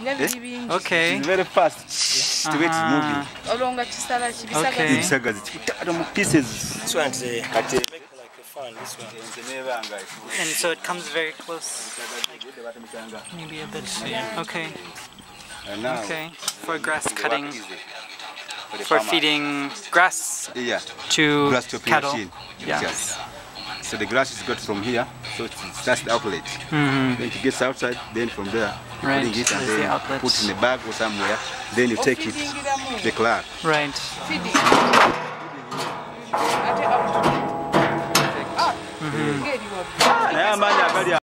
Okay. It's very fast. The way it's moving. Okay. Pieces. This one's make like a fan. This one. And so it comes very close. Maybe a bit. Yeah. Okay. Okay. For grass cutting. For feeding grass to cattle. Yeah. Yes. So the grass is got from here, so that's the outlet. Then it gets outside, then from there, putting it and then put it in a bag or somewhere. Then you take it to the club. Right.